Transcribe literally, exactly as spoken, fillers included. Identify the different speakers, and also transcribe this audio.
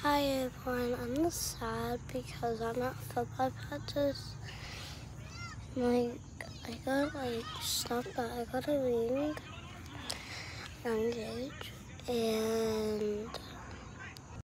Speaker 1: Hi everyone, I'm sad because I'm at football practice. Like, I got like stuff, but I got a ring, young age, and